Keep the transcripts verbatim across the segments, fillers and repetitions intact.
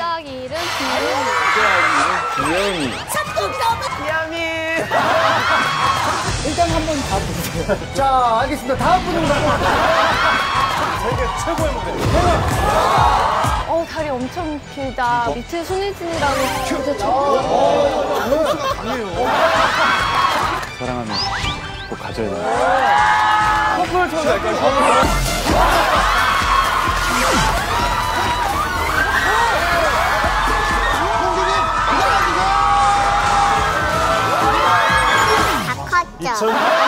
찌꺼기 이름 귀여미. 귀여미. 일단 한번 가보세요. 자, 알겠습니다. 다음 분으로 세계 최고의 모델. 어 다리 엄청 길다. 밑에 손예진이라고 진짜 저. 사랑하면 꼭 가져야 돼. 커플 처음 갈까요? 다 컸죠.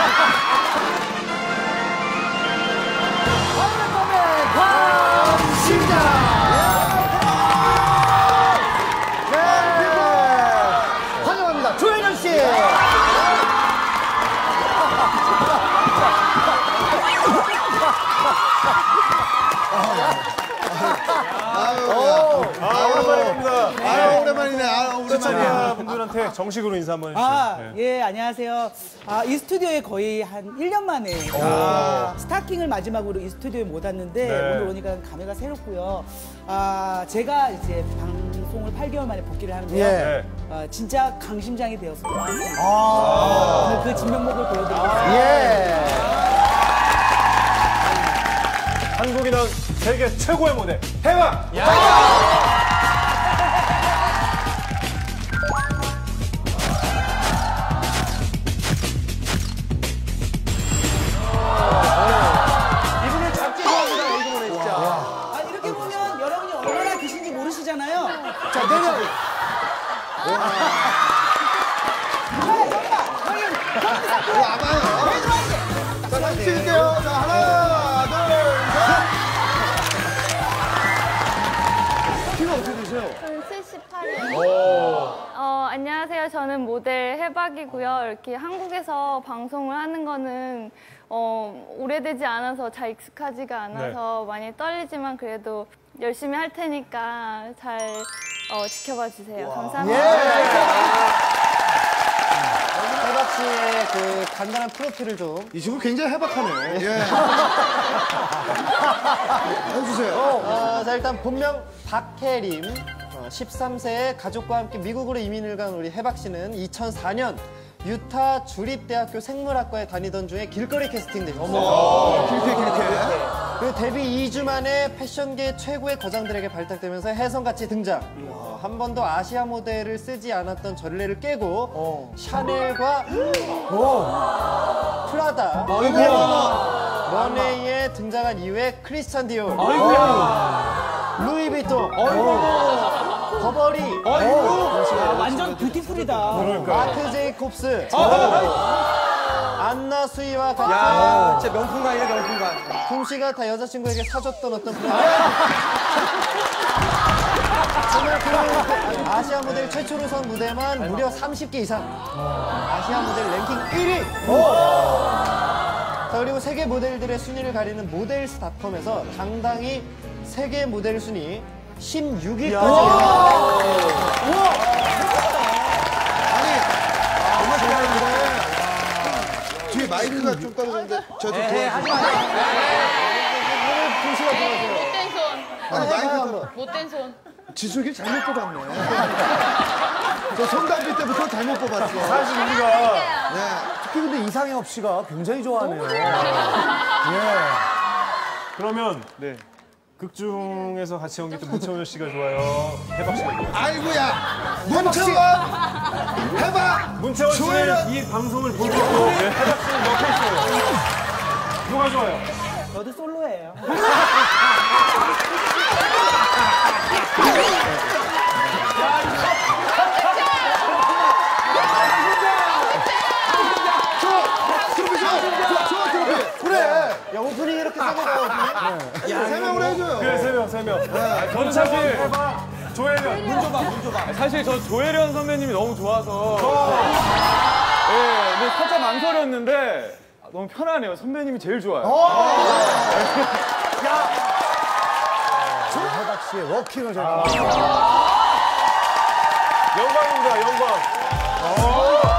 환영합니다. 조혜련 씨. 아, 오랜만입니다. 아, 오랜만이네. 아, 오랜만이야. 시청자 분들한테 정식으로 인사 한번 해주세요. 아, 네. 예, 안녕하세요. 아, 이 스튜디오에 거의 한 일 년 만에 아, 스타킹을 마지막으로 이 스튜디오에 못 왔는데 네. 오늘 오니까 감회가 새롭고요. 아, 제가 이제 방송을 팔 개월 만에 복귀를 하는데요. 네. 아, 진짜 강심장이 되었습니다. 아, 오늘 그 진면목을 보여드리겠습니다. 예. 한국이 낳은 세계 최고의 모델 해와. 이분을 잡지 좋아합니다. 이거 보내 진짜. 아, 이렇게 보면 여러분이 얼마나 계신지 모르시잖아요. 자, 내려. 와봐요. 자, 다시 찍을게요. 자, 하나, 둘, 셋. 키가 어떻게 되세요? 저는 칠십팔이요. 어, 안녕하세요. 저는 모델 해박이고요. 이렇게 한국에서 방송을 하는 거는 어, 오래되지 않아서 잘 익숙하지가 않아서 많이 떨리지만 그래도 열심히 할 테니까 잘 어, 지켜봐 주세요. 감사합니다. 해박 씨의 그 간단한 프로필을 좀. 이 친구 굉장히 해박하네. 예. 해주세요. 어, 자, 일단 본명 박혜림. 어, 십삼 세에 가족과 함께 미국으로 이민을 간 우리 해박 씨는 이천사 년 유타 주립대학교 생물학과에 다니던 중에 길거리 캐스팅 되셨어요. 길게, 길게. 그 데뷔 이 주 만에 패션계 최고의 거장들에게 발탁되면서 혜성같이 등장. 어, 한 번도 아시아 모델을 쓰지 않았던 전례를 깨고 어. 샤넬과 프라다, 런웨이에 등장한 이후에 크리스찬 디올, 루이비통, 버버리, 아, 완전 뷰티풀이다. 마크 제이콥스, 안나 수이와 같은 진짜 명품관이네 명품관. 솜씨가 다 여자친구에게 사줬던 어떤 그런 정말 그 아시아 모델 최초로 선 무대만 무려 삼십 개 이상. 아시아 모델 랭킹 일 위. 자, 그리고 세계 모델들의 순위를 가리는 모델스닷컴에서 당당히 세계 모델 순위 십육 위까지 정말 좋아하는데. 뒤에 마이크가 좀 떨어졌는데. 저 좀 도와주세요. 솜씨가 좋아서요. 못된 손. 아니, 마이크가 못된 손. 지수기 잘못 뽑았네. 저 손담비 때부터 잘못 뽑았어. 사실 우리가 네. 특히 근데 이상엽 씨가 굉장히 좋아하네요. 그러면 네. 극 중에서 같이 연기했던 문채원 씨가 좋아요. 해박 씨가 좋아요. 아이고야. 문채원. 해봐. 문채원 조혜련. 씨는 이 방송을 보고 네. 해박 씨는 옆에 있어요. 누가 좋아요? 저도 솔로예요. 그래. 야, 오프닝 이렇게 세고 세 명으로 해줘요. 그래, 세 명, 세 명. 아, 저는 사실 해박, 조혜련. 문 줘봐, 문 줘봐. 사실 저 조혜련 선배님이 너무 좋아서 예, 근데 살짝 망설였는데 너무 편하네요. 선배님이 제일 좋아요. 해박 씨의 워킹을 잘. 영광입니다, 영광.